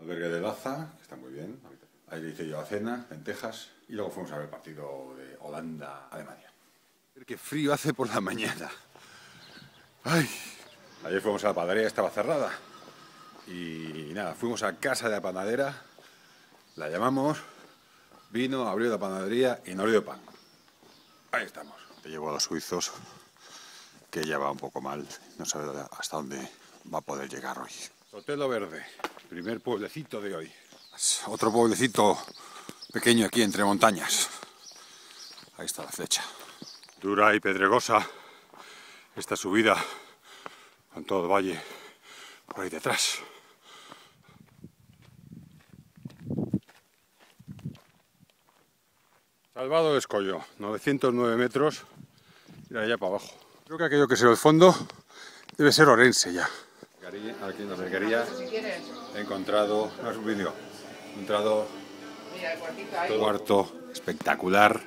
Albergue de Laza, que está muy bien. Ahí le hice yo a cena, lentejas, y luego fuimos a ver el partido de Holanda-Alemania. Qué frío hace por la mañana. Ay. Ayer fuimos a la panadería, estaba cerrada. Y nada, fuimos a casa de la panadera, la llamamos, vino, abrió la panadería y nos dio pan. Ahí estamos. Te llevo a los suizos, que ya va un poco mal, no sabe hasta dónde va a poder llegar hoy. Sotelo Verde, primer pueblecito de hoy. Otro pueblecito pequeño aquí entre montañas. Ahí está la flecha. Dura y pedregosa esta subida con todo el valle por ahí detrás. Salvado de Escollo, 909 metros, y allá para abajo. Creo que aquello que se ve al fondo debe ser Orense ya. Aquí en la alberguería he encontrado, no es un vídeo, he encontrado un cuarto espectacular,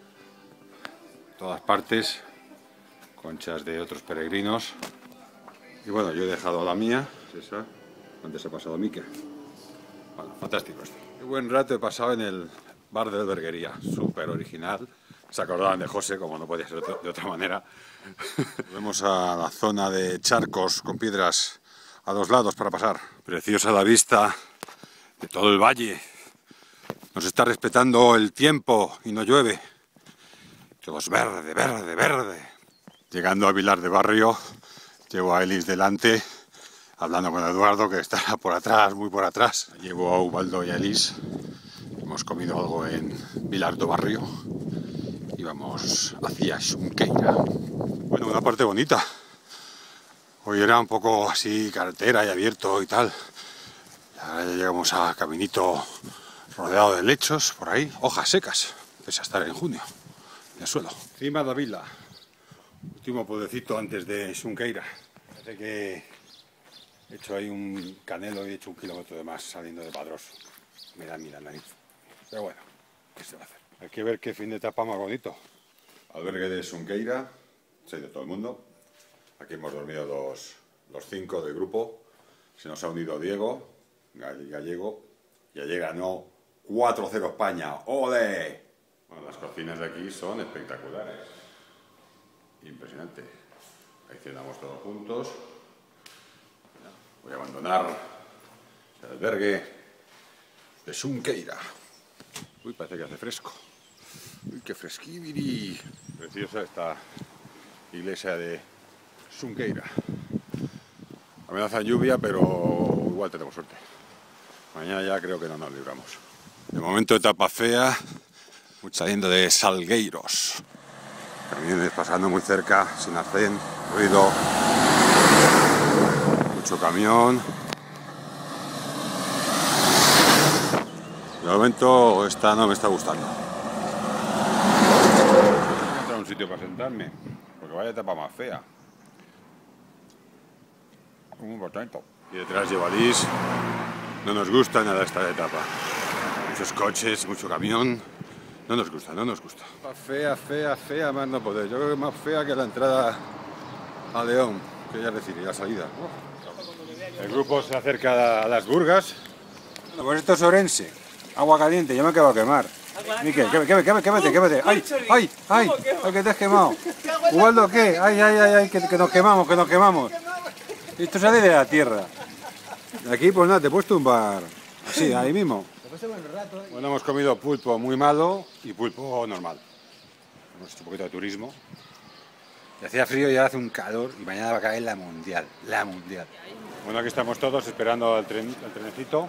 todas partes, conchas de otros peregrinos. Y bueno, yo he dejado la mía, esa, antes ha pasado Miquel. Bueno, fantástico esto. Qué buen rato he pasado en el bar de alberguería, súper original. Se acordaban de José, como no podía ser de otra manera. Vemos a la zona de charcos con piedras a dos lados para pasar. Preciosa la vista de todo el valle. Nos está respetando el tiempo y no llueve. Todo es verde, verde, verde. Llegando a Vilar de Barrio, llevo a Elis delante, hablando con Eduardo, que está por atrás, muy por atrás. Llevo a Ubaldo y a Elis. Hemos comido algo en Vilar do Barrio y vamos hacia Xunqueira. Bueno, una parte bonita. Hoy era un poco así carretera y abierto y tal. Ahora ya llegamos a caminito rodeado de lechos por ahí, hojas secas, pese a estar en junio, en el suelo. Cima da Vila, último pueblecito antes de Xunqueira. Parece que he hecho ahí un canelo y he hecho 1 kilómetro de más saliendo de Padrós. Me da la nariz. Pero bueno, ¿qué se va a hacer? Hay que ver qué fin de etapa más bonito. Albergue de Xunqueira, se ha ido todo el mundo. Aquí hemos dormido los 5 del grupo. Se nos ha unido Diego, gallego. Ya llega, no, 4-0 España. ¡Ole! Bueno, las cocinas de aquí son espectaculares. Impresionante. Ahí cenamos todos juntos. Voy a abandonar el albergue de Xunqueira. Uy, parece que hace fresco. Uy, qué fresquibiri. Preciosa esta iglesia de Xunqueira. Amenaza lluvia, pero igual tenemos suerte. Mañana ya creo que no nos libramos. De momento etapa fea, saliendo de Salgueiros. Camiones pasando muy cerca, sin arcén, ruido. Mucho camión. De momento esta no me está gustando. Voy a encontrar un sitio para sentarme, porque vaya etapa más fea. Un botito. Y detrás lleva Liz. No nos gusta nada esta etapa. Muchos coches, mucho camión. No nos gusta, no nos gusta. Fea, fea, fea, más no poder. Yo creo que es más fea que la entrada a León, que ya es decir, la salida. El grupo se acerca a las Burgas. Bueno, pues esto es Orense. Agua caliente, yo me acabo de quemar. Miquel, quémate. ¡Ay, ay, ay! ¡Ay, que te has quemado! ¿Ubaldo qué? ¡Ay, ay, ay, ay! Que nos quemamos, que nos quemamos. Esto sale de la tierra. Aquí, pues nada, te puedes tumbar. Así, ahí mismo. Bueno, hemos comido pulpo muy malo y pulpo normal. Hemos hecho un poquito de turismo. Y hacía frío y ahora hace un calor y mañana va a caer la mundial. La mundial. Bueno, aquí estamos todos esperando el trenecito.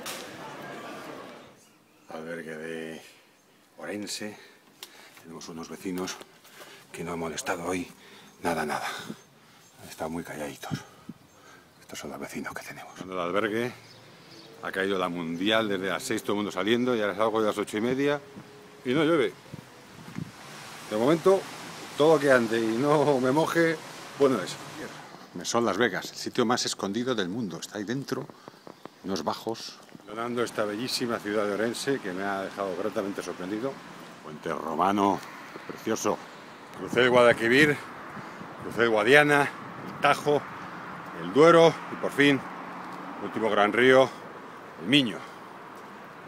Albergue de Orense. Tenemos unos vecinos que no han molestado hoy. Nada. Han estado muy calladitos. Estos son los vecinos que tenemos. En el albergue ha caído la mundial desde las 6, todo el mundo saliendo, y ahora salgo de las 8:30 y no llueve. De momento, todo que ande y no me moje, bueno es. Mesón Las Vegas, el sitio más escondido del mundo. Está ahí dentro, unos bajos. Donando esta bellísima ciudad de Orense que me ha dejado gratamente sorprendido. Puente romano, precioso. Crucé el Guadalquivir, crucé el Guadiana, el Tajo, el Duero y por fin, último gran río, el Miño.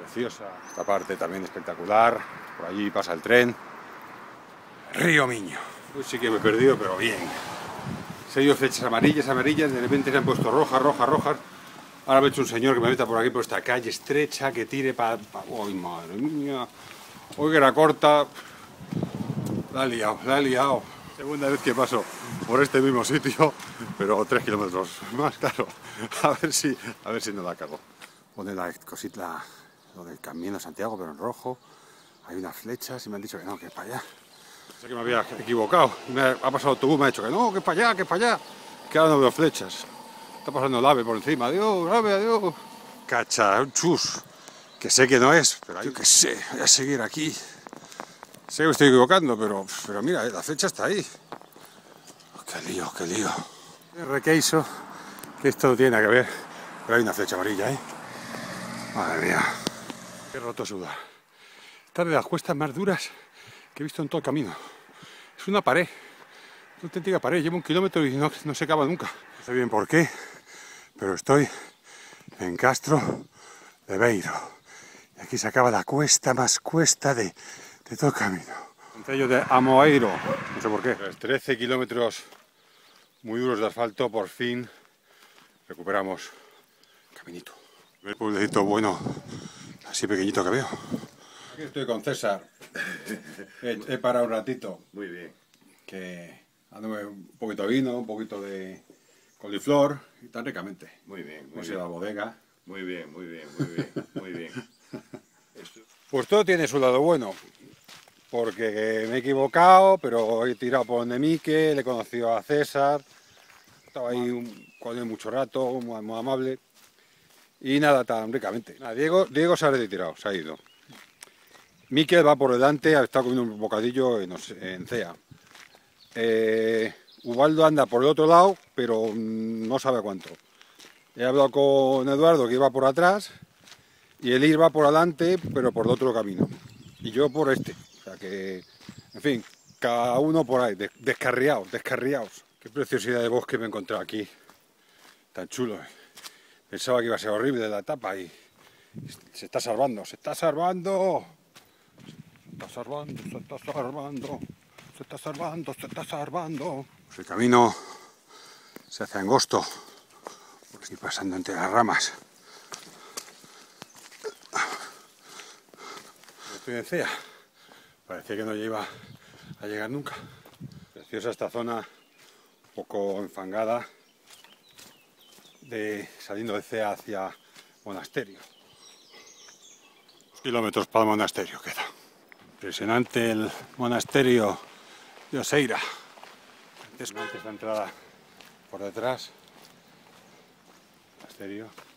preciosa. Esta parte también espectacular. Por allí pasa el tren. Río Miño. Hoy sí que me he perdido, pero bien. Se han ido flechas amarillas, de repente se han puesto rojas. Ahora me ha hecho un señor que me meta por aquí, por esta calle estrecha, que tire para... ¡Ay, madre mía! Hoy que era corta... La he liado. Segunda vez que paso por este mismo sitio, pero 3 kilómetros más, claro. A ver si no la cago. Pone la cosita, lo del Camino de Santiago, pero en rojo. Hay unas flechas y me han dicho que no, que es para allá. Sé que me había equivocado. Ha pasado el autobús, me ha dicho que no, que es para allá, que ahora no veo flechas. Está pasando el ave por encima. Adiós, ave, adiós. Cacha, un chus. Que sé que no es, pero yo que sé, voy a seguir aquí. Sé que me estoy equivocando, pero mira, la flecha está ahí. Qué lío. Requeiso, que esto no tiene nada que ver, pero hay una flecha amarilla, ¿eh? Madre mía. Qué roto sudar. Esta de las cuestas más duras que he visto en todo el camino. Es una pared, una auténtica pared. Llevo 1 kilómetro y no se acaba nunca. No sé bien por qué, pero estoy en Castro de Beiro. Y aquí se acaba la cuesta más cuesta de todo el camino. Concello de Amoeiro, no sé por qué. Tras 13 kilómetros muy duros de asfalto, por fin recuperamos el caminito. El pueblecito bueno, así pequeñito que veo. Aquí estoy con César. He parado un ratito. Muy bien. Que dándome un poquito de vino, un poquito de coliflor y tan ricamente. Muy bien. Pues la bodega. Muy bien. Pues todo tiene su lado bueno. Porque me he equivocado, pero he tirado por donde Mique, le he conocido a César. Estaba ahí con él mucho rato, muy amable. Y nada, tan ricamente. Nada, Diego se ha retirado, se ha ido. Miquel va por delante, ha estado comiendo un bocadillo en CEA. Ubaldo anda por el otro lado, pero no sabe cuánto. He hablado con Eduardo, que iba por atrás, y Elir va por adelante, pero por el otro camino. Y yo por este. O sea que, en fin, cada uno por ahí, descarriados. Qué preciosidad de bosque me he encontrado aquí. Tan chulo. Pensaba que iba a ser horrible la etapa y se está salvando. Pues el camino se hace angosto, porque estoy pasando entre las ramas. Estoy en CEA. Parecía que no iba a llegar nunca. Preciosa esta zona, un poco enfangada, saliendo de CEA hacia Monasterio. 2 kilómetros para el monasterio queda. Impresionante el monasterio de Oseira. Antes la entrada por detrás. Monasterio.